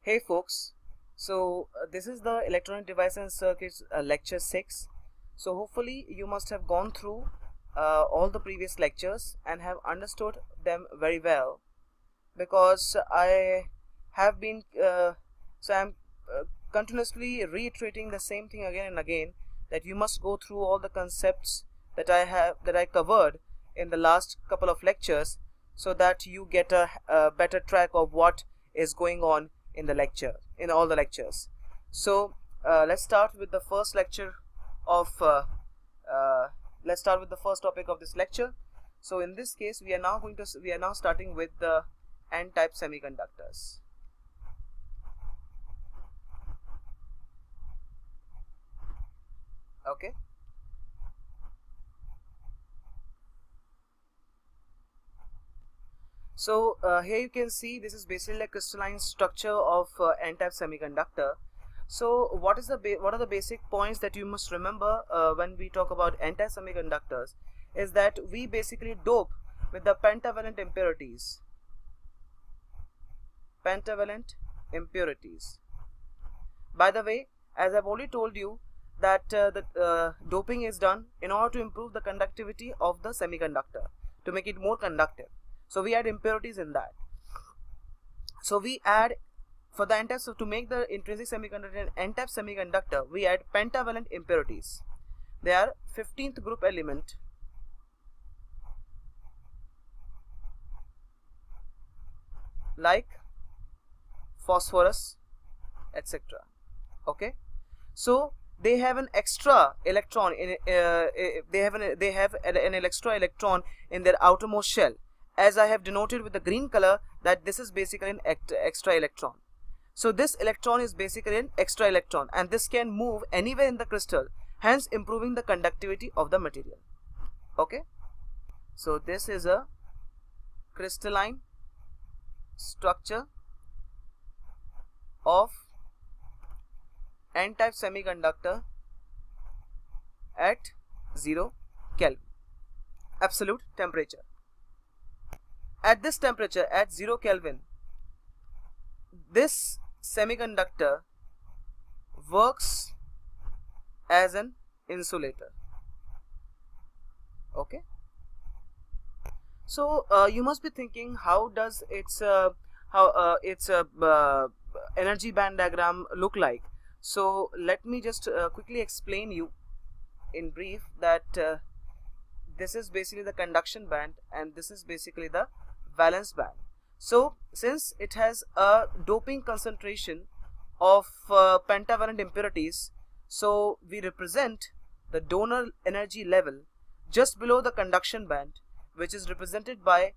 Hey folks, this is the Electronic Devices and Circuits lecture 6. So hopefully you must have gone through all the previous lectures and have understood them very well, because I have been I'm continuously reiterating the same thing again and again, that you must go through all the concepts that I covered in the last couple of lectures, so that you get a better track of what is going on in all the lectures. So let's start with the first lecture of let's start with the first topic of this lecture. So in this case, we are now starting with the n-type semiconductors. Okay. So here you can see this is basically a crystalline structure of n-type semiconductor. So what are the basic points that you must remember when we talk about n-type semiconductors? Is that we basically dope with the pentavalent impurities. Pentavalent impurities. By the way, as I've already told you, that the doping is done in order to improve the conductivity of the semiconductor, to make it more conductive. So we add impurities in that. So we add, for the n-type, to make the intrinsic semiconductor an n-type semiconductor, we add pentavalent impurities. They are 15th group element, like phosphorus, etc. Okay. So they have an extra electron in they have an extra electron in their outermost shell, as I have denoted with the green color, that this is basically an extra electron. So this electron is basically an extra electron, and this can move anywhere in the crystal, hence improving the conductivity of the material. Okay. So this is a crystalline structure of n-type semiconductor at 0 Kelvin, absolute temperature. At this temperature, at 0 Kelvin, this semiconductor works as an insulator. Okay. So you must be thinking, how does its energy band diagram look like? So let me just quickly explain you in brief that this is basically the conduction band, and this is basically the valence band. So since it has a doping concentration of pentavalent impurities, so we represent the donor energy level just below the conduction band, which is represented by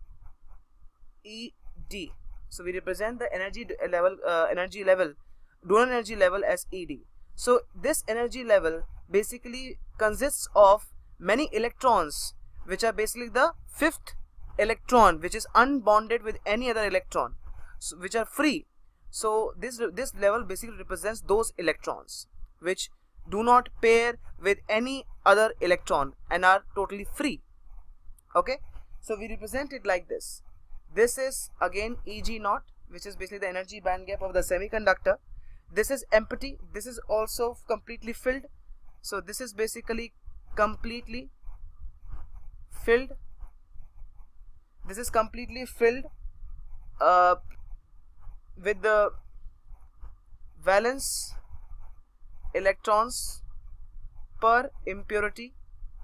ED. So we represent the energy level, donor energy level, as ED. So this energy level basically consists of many electrons, which are basically the fifth electron, which is unbonded with any other electron, so, which are free. So this level basically represents those electrons which do not pair with any other electron and are totally free. Okay. So we represent it like this. This is again Eg0, which is basically the energy band gap of the semiconductor. This is empty. This is also completely filled. So this is basically completely filled. This is completely filled with the valence electrons per impurity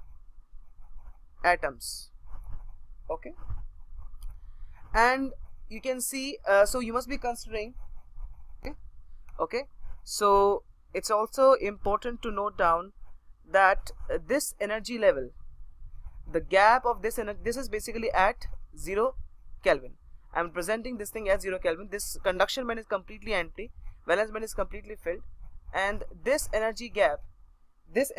atoms. Okay. And you can see, so you must be considering, okay. So it's also important to note down that this energy level, the gap of this energy, this is basically at 0 Kelvin. I'm presenting this thing as 0 Kelvin. This conduction band is completely empty, valence band is completely filled, and this energy gap is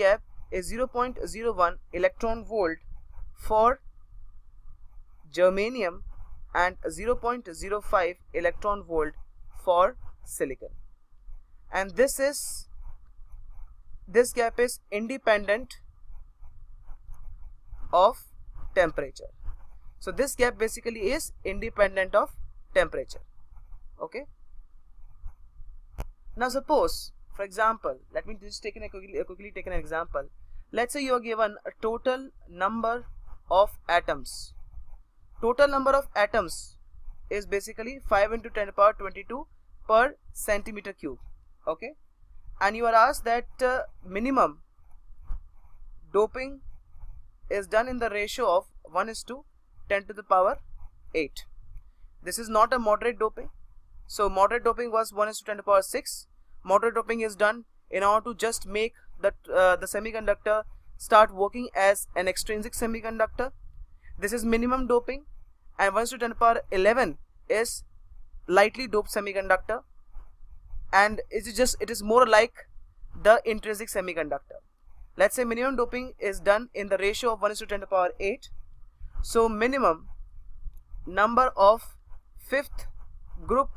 0.01 electron volt for germanium and 0.05 electron volt for silicon. And this gap is independent of temperature. So this gap basically is independent of temperature. Okay. Now suppose, for example, let me just quickly take an example. Let's say you are given a total number of atoms. Total number of atoms is basically 5 into 10 to the power 22 per centimeter cube. Okay, and you are asked that minimum doping is done in the ratio of 1:10 to the power 8. This is not a moderate doping. So moderate doping was 1:10 to the power 6. Moderate doping is done in order to just make the semiconductor start working as an extrinsic semiconductor. This is minimum doping, and 1:10 to the power 11 is lightly doped semiconductor, and it is more like the intrinsic semiconductor. Let's say minimum doping is done in the ratio of 1:10 to the power 8. So minimum number of fifth group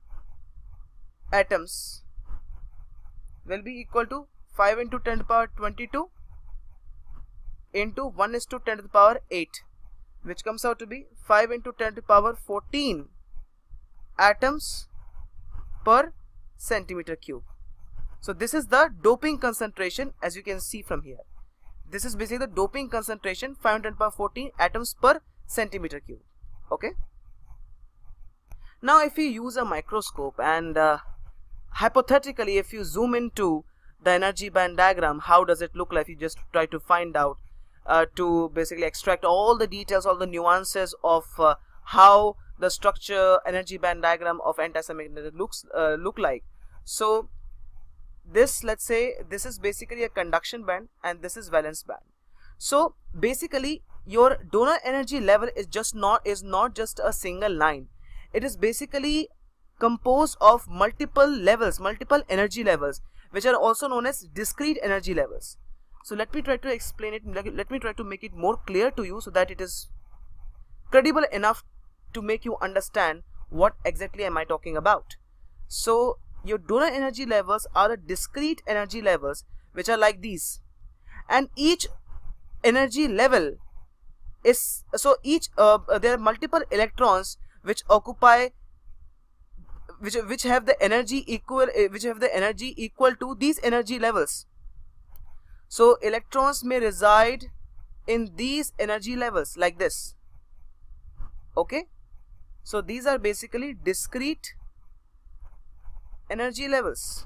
atoms will be equal to 5 into 10 to the power 22 into 1:10 to the power 8, which comes out to be 5 into 10 to the power 14 atoms per centimeter cube. So this is the doping concentration, as you can see from here. This is basically the doping concentration, 5 into 10 to the power 14 atoms per centimeter cube. Okay. Now if you use a microscope and hypothetically if you zoom into the energy band diagram, how does it look like? You just try to find out to basically extract all the details, all the nuances of how the structure energy band diagram of anti-semiconductor look like. So this, let's say this is basically a conduction band and this is valence band. So basically your donor energy level is not just a single line. It is basically composed of multiple levels, multiple energy levels, which are also known as discrete energy levels. So let me try to explain it, let me try to make it more clear to you so that it is credible enough to make you understand what exactly am I talking about. So your donor energy levels are the discrete energy levels, which are like these, and each energy level is, so each there are multiple electrons which occupy, which have the energy equal to these energy levels. So electrons may reside in these energy levels like this. Okay, so these are basically discrete energy levels.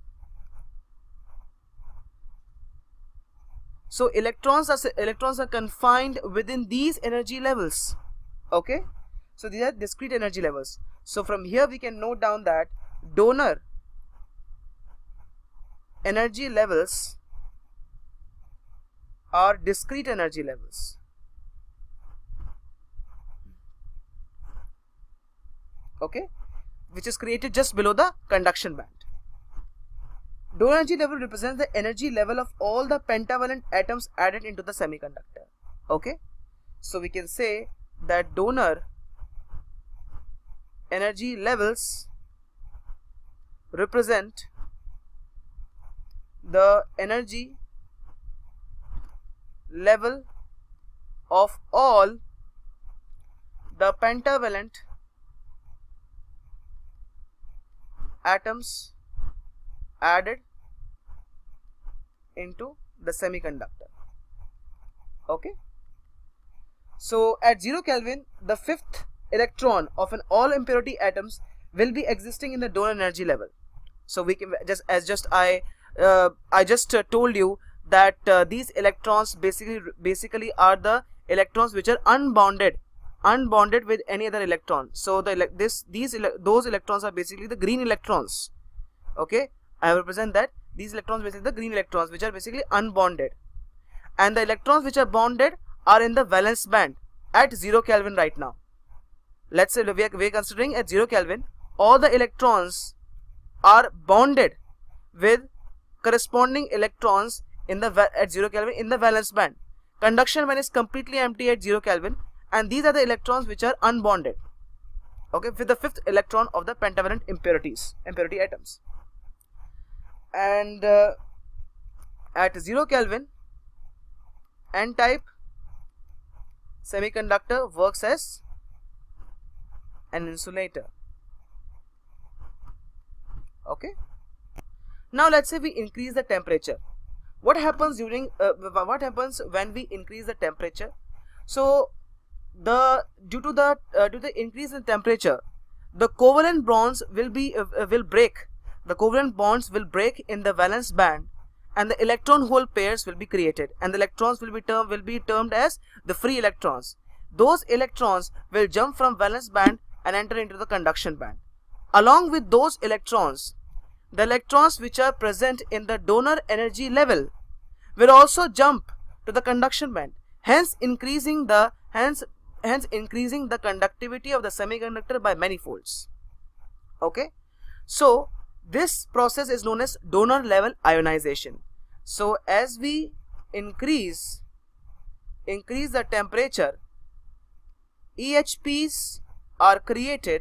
So electrons are confined within these energy levels. Okay, so these are discrete energy levels. So from here we can note down that donor energy levels are discrete energy levels. Okay, which is created just below the conduction band. Donor energy level represents the energy level of all the pentavalent atoms added into the semiconductor. Okay, so we can say that donor energy levels represent the energy level of all the pentavalent atoms added into the semiconductor. Okay, so at 0 Kelvin the fifth electron of an all impurity atoms will be existing in the donor energy level. So we can I just told you that these electrons basically are the electrons which are unbonded with any other electron. So those electrons are basically the green electrons. Okay, I represent that these electrons basically the green electrons which are basically unbonded, and the electrons which are bonded are in the valence band at 0 Kelvin right now. Let's say we are considering at 0 Kelvin all the electrons are bonded with corresponding electrons in the at 0 Kelvin in the valence band. Conduction band is completely empty at 0 Kelvin, and these are the electrons which are unbonded. Okay, with the fifth electron of the pentavalent impurity atoms. And at 0 Kelvin n-type semiconductor works as an insulator. Okay, Now let's say we increase the temperature. What happens during what happens when we increase the temperature? So due to the increase in temperature, the covalent bonds will break. The covalent bonds will break in the valence band, and the electron hole pairs will be created, and the electrons will be termed as the free electrons. Those electrons will jump from valence band and enter into the conduction band. Along with those electrons, the electrons which are present in the donor energy level will also jump to the conduction band, hence increasing the conductivity of the semiconductor by many folds. Okay, so this process is known as donor level ionization. So as we increase the temperature, EHPs are created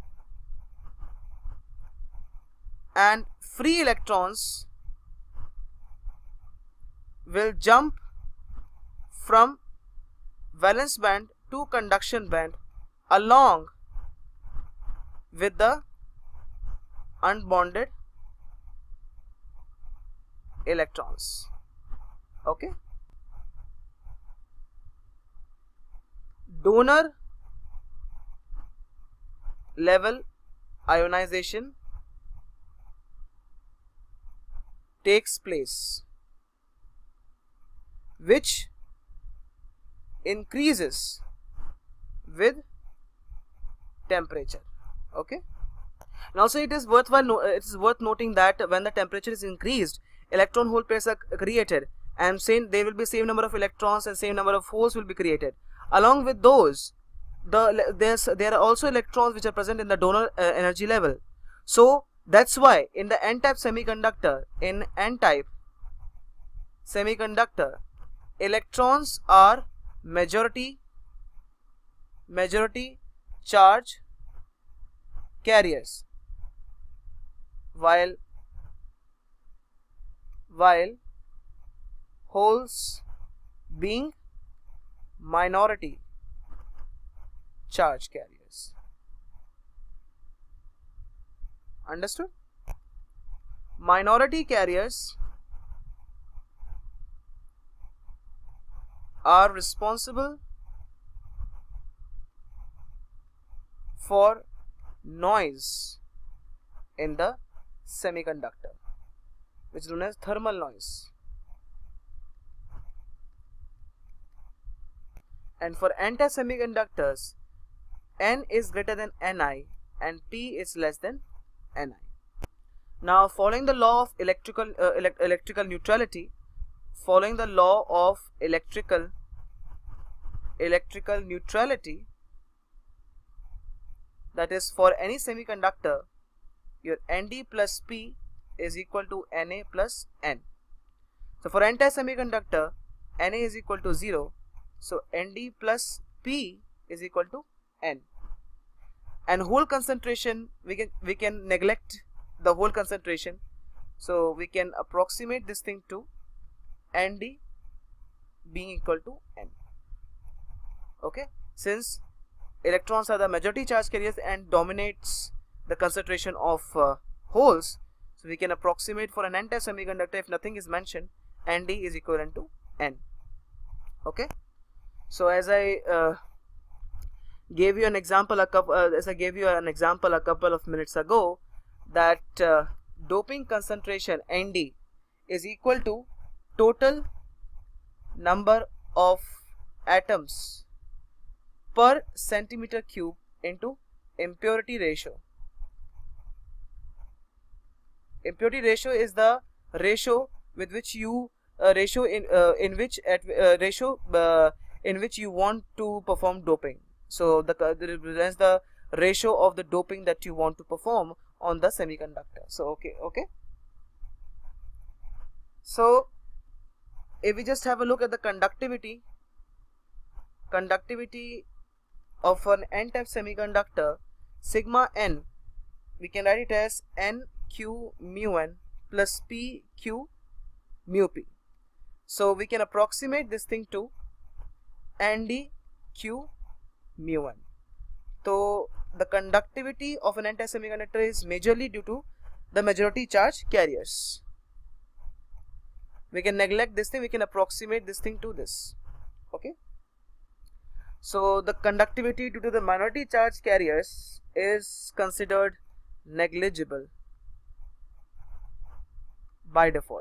and free electrons will jump from valence band to conduction band along with the unbonded electrons. Okay, donor level ionization takes place, which increases with temperature. Okay, and also it is worth noting that when the temperature is increased, electron hole pairs are created, and there will be same number of electrons and same number of holes will be created. Along with those, there are also electrons which are present in the donor energy level. So that's why in the n-type semiconductor, electrons are majority charge carriers, while holes being minority charge carriers. Understood? Minority carriers are responsible for noise in the semiconductor, which is known as thermal noise. And for n-type semiconductors, N is greater than Ni and P is less than Ni. Now, following the law of electrical neutrality, that is, for any semiconductor, your Nd plus P is equal to Na plus N. So for n-type semiconductor, Na is equal to 0, so Nd plus P is equal to N. And hole concentration, we can neglect the whole concentration, so we can approximate this thing to Nd being equal to N. Okay, since electrons are the majority charge carriers and dominates the concentration of holes, so we can approximate for an n-type semiconductor, if nothing is mentioned, Nd is equivalent to N. Okay, so as I gave you an example a couple of minutes ago, that doping concentration Nd is equal to total number of atoms per centimeter cube into impurity ratio. Impurity ratio is the ratio with which you in which you want to perform doping. So it represents the ratio of the doping that you want to perform on the semiconductor. So okay. So if we just have a look at the conductivity of an n-type semiconductor, sigma n, we can write it as n q mu n plus p q mu p. So we can approximate this thing to Nd q mu n. So the conductivity of an n-type semiconductor is majorly due to the majority charge carriers. We can neglect this thing, we can approximate this thing to this. Okay. So the conductivity due to the minority charge carriers is considered negligible by default.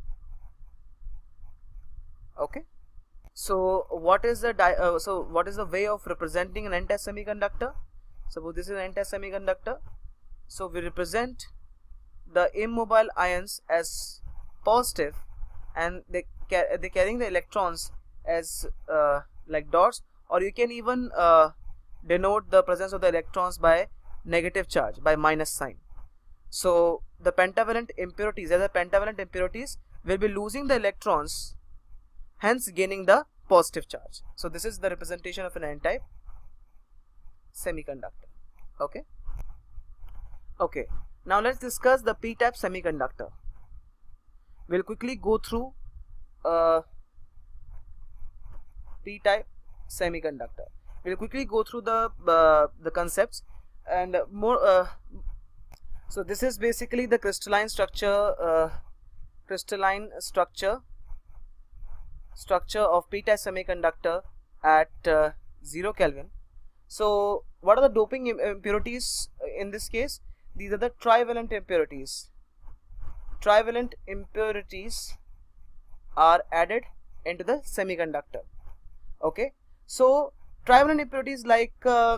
Okay. So what is the way of representing an n-type semiconductor? Suppose this is an n-type semiconductor. So we represent the immobile ions as positive, and they're carrying the electrons as like dots, or you can even denote the presence of the electrons by negative charge, by minus sign. So the pentavalent impurities, as the pentavalent impurities, will be losing the electrons, hence gaining the positive charge. So this is the representation of an n-type semiconductor. Okay. Okay. Now let's discuss the p-type semiconductor. We'll quickly go through p-type semiconductor. We'll quickly go through the concepts and more. So this is basically the crystalline structure of p-type semiconductor at 0 Kelvin. So what are the doping impurities in this case? These are the trivalent impurities. Trivalent impurities are added into the semiconductor. Okay. So trivalent impurities like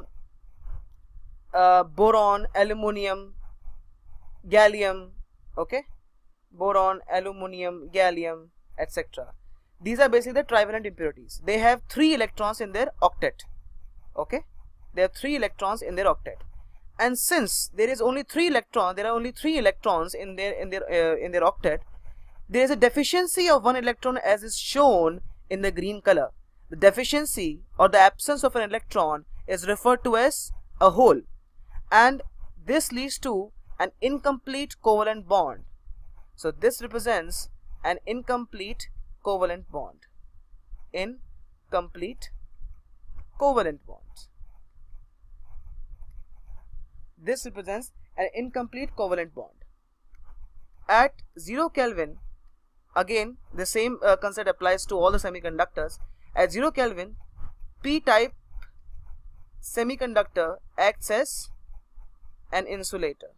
boron, aluminum, gallium. Okay. Boron, aluminum, gallium, etc. These are basically the trivalent impurities. They have 3 electrons in their octet. Okay. They have 3 electrons in their octet. And since there is only 3 electrons, there are only 3 electrons in their octet, there is a deficiency of 1 electron as is shown in the green color. The deficiency or the absence of an electron is referred to as a hole, and this leads to an incomplete covalent bond. So this represents an incomplete covalent bond. Incomplete covalent bond. This represents an incomplete covalent bond. At 0 Kelvin, again the same concept applies to all the semiconductors. At 0 Kelvin, p-type semiconductor acts as an insulator.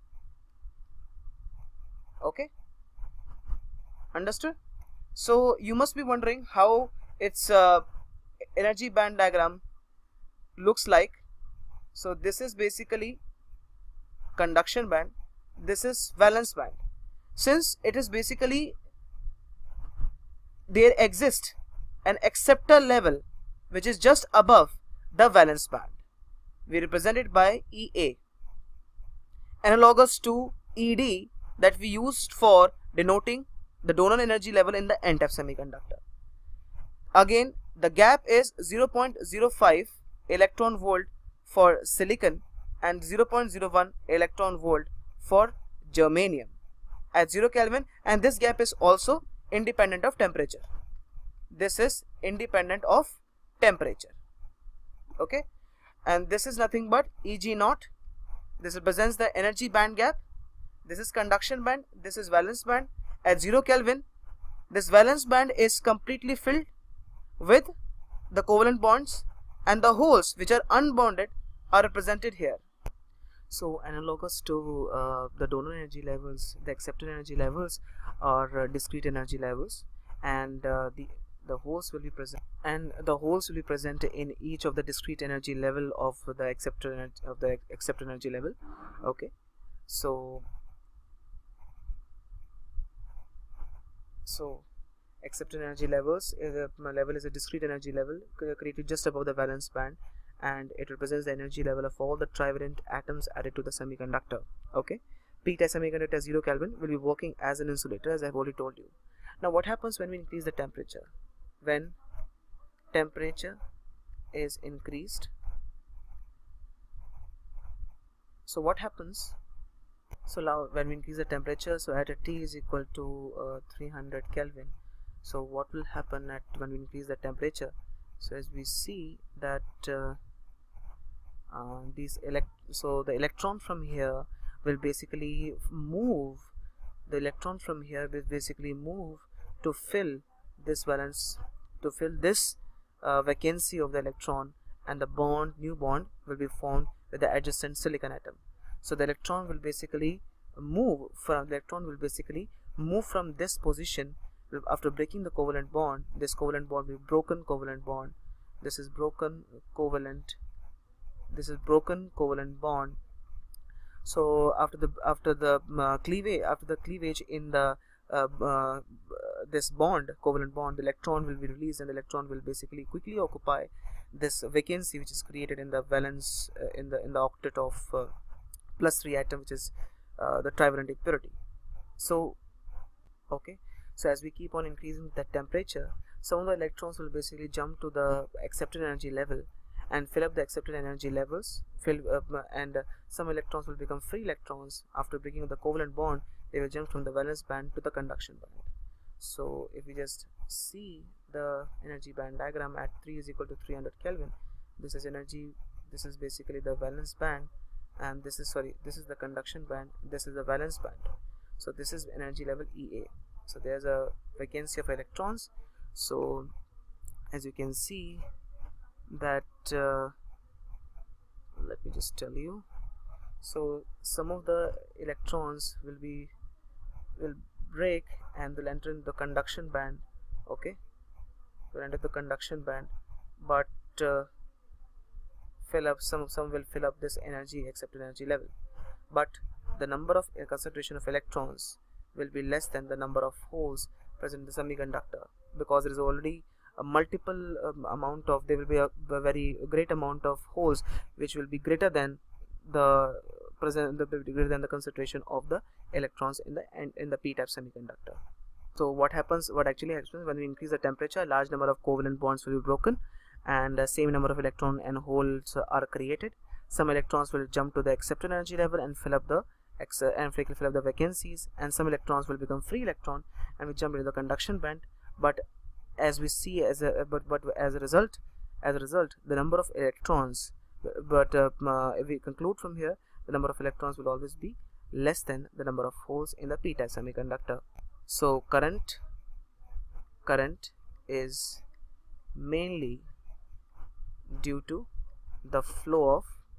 Okay, understood? So you must be wondering how its energy band diagram looks like. So this is basically conduction band, this is valence band. Since it is basically, there exists an acceptor level which is just above the valence band. We represent it by EA, analogous to ED that we used for denoting the donor energy level in the n-type semiconductor. Again, the gap is 0.05 electron volt for silicon and 0.01 electron volt for germanium at 0 Kelvin, and this gap is also independent of temperature. This is independent of temperature. Okay, and this is nothing but Eg0. This represents the energy band gap. This is conduction band, this is valence band. At 0 Kelvin, this valence band is completely filled with the covalent bonds, and the holes which are unbonded are represented here. So analogous to the donor energy levels, the acceptor energy levels are discrete energy levels, and the holes will be present, in each of the discrete energy level of the acceptor energy level. Okay, so acceptor energy levels is a discrete energy level created just above the valence band, and it represents the energy level of all the trivalent atoms added to the semiconductor. Okay, p-type semiconductor at 0 Kelvin will be working as an insulator, as I've already told you. Now what happens when we increase the temperature? When temperature is increased, so what happens? So now when we increase the temperature, so at a T is equal to 300 Kelvin, so what will happen when we increase the temperature? So as we see that the electron from here will basically move the electron from here, will basically move to fill this valence, to fill this vacancy of the electron, and the new bond will be formed with the adjacent silicon atom. So the electron will basically move from this position after breaking the covalent bond. This covalent bond will be broken covalent bond. This is broken covalent bond. So after the cleavage in the this covalent bond, the electron will be released, and the electron will basically quickly occupy this vacancy which is created in the valence in the octet of +3 atom, which is the trivalentic purity. So okay, so as we keep on increasing the temperature, some of the electrons will basically jump to the accepted energy level and fill up the accepted energy levels, and some electrons will become free electrons. After breaking the covalent bond, they will jump from the valence band to the conduction band. So if we just see the energy band diagram at 3 is equal to 300 Kelvin, this is energy, this is basically the valence band, and this is the conduction band, this is the valence band. So this is energy level EA. So there's a vacancy of electrons. So as you can see that let me just tell you, so some of the electrons will break and will enter in the conduction band. Okay, will enter the conduction band, but fill up some will fill up this accepted energy level, but the number of concentration of electrons will be less than the number of holes present in the semiconductor, because there is already a multiple amount of, there will be a very great amount of holes which will be greater than the concentration of the electrons in the p-type semiconductor. So what actually happens when we increase the temperature, a large number of covalent bonds will be broken, and the same number of electron and holes are created. Some electrons will jump to the accepted energy level and fill up the vacancies, and some electrons will become free electron and will jump into the conduction band. But as we see, as a result, the number of electrons, if we conclude from here, the number of electrons will always be less than the number of holes in the p-type semiconductor. So current is mainly due to the flow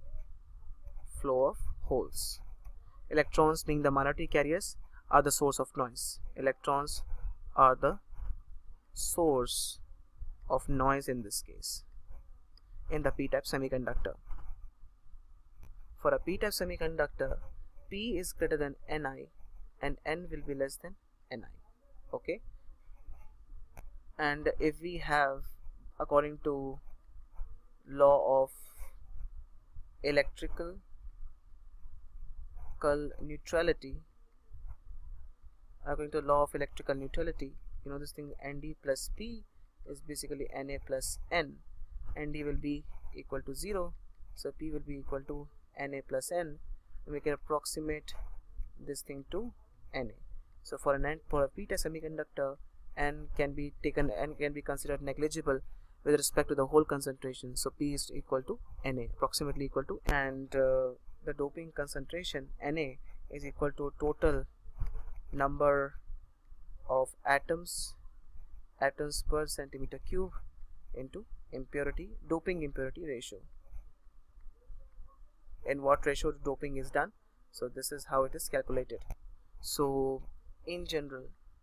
of holes. Electrons, being the minority carriers, are the source of noise. Electrons are the source of noise in this case, in the p-type semiconductor. For a p-type semiconductor, P is greater than Ni and N will be less than Ni. Okay, and if we have, according to law of electrical neutrality, you know this thing, Nd plus P is basically Na plus N. Nd will be equal to 0, so P will be equal to Na plus N, and we can approximate this thing to Na. So for a p-type semiconductor, N can be considered negligible with respect to the whole concentration. So P is equal to Na, approximately equal to, and the doping concentration Na is equal to total number of atoms per centimeter cube into doping impurity ratio. In what ratio doping is done, so this is how it is calculated. So in general,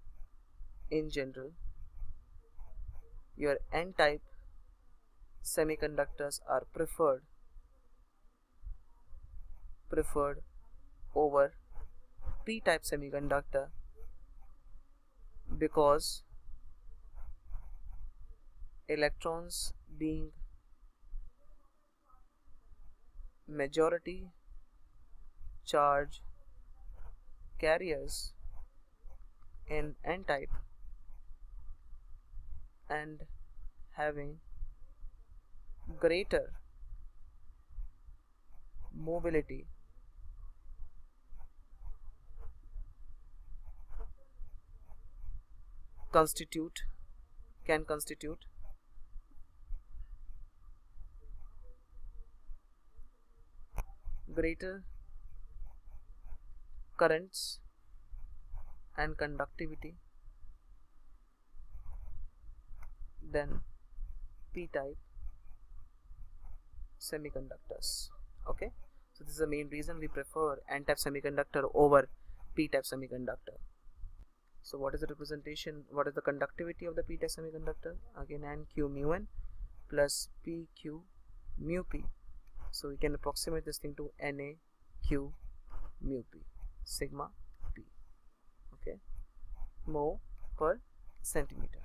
your N-type semiconductors are preferred over P-type semiconductor, because electrons being majority charge carriers in N-type and having greater mobility can constitute greater currents and conductivity, then p-type semiconductors. Okay, so this is the main reason we prefer n-type semiconductor over p-type semiconductor. So what is the representation, what is the conductivity of the p-type semiconductor? Again, n q mu n plus p q mu p. So we can approximate this thing to na q mu p, sigma p. Okay, mho per centimeter.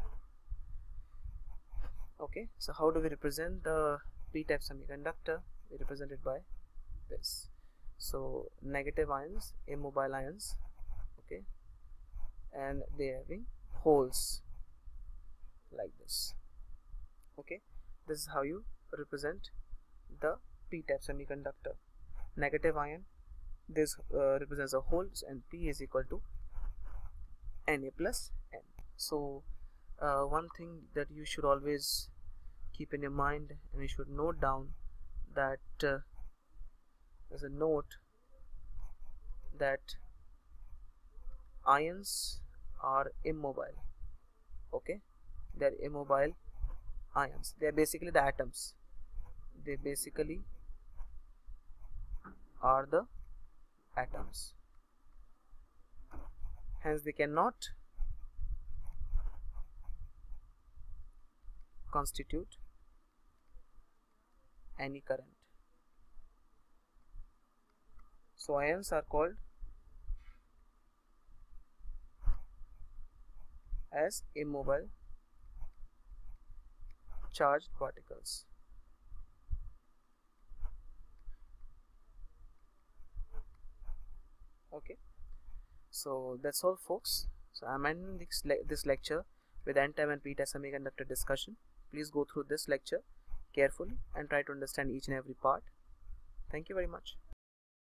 Okay, so how do we represent the p-type semiconductor? We represent it by this. So negative ions, immobile ions, okay, and they having holes like this. Okay, this is how you represent the p-type semiconductor. Negative ion, this represents a holes, and p is equal to Na plus n. So one thing that you should always keep in your mind, and you should note down, that there's a note that ions are immobile. Okay, they're immobile ions. They're basically the atoms. They basically are the atoms. Hence they cannot constitute any current. So ions are called as immobile charged particles. Okay, so that's all, folks. So I'm ending this lecture with n-type and p-type semiconductor discussion. Please go through this lecture carefully and try to understand each and every part. Thank you very much.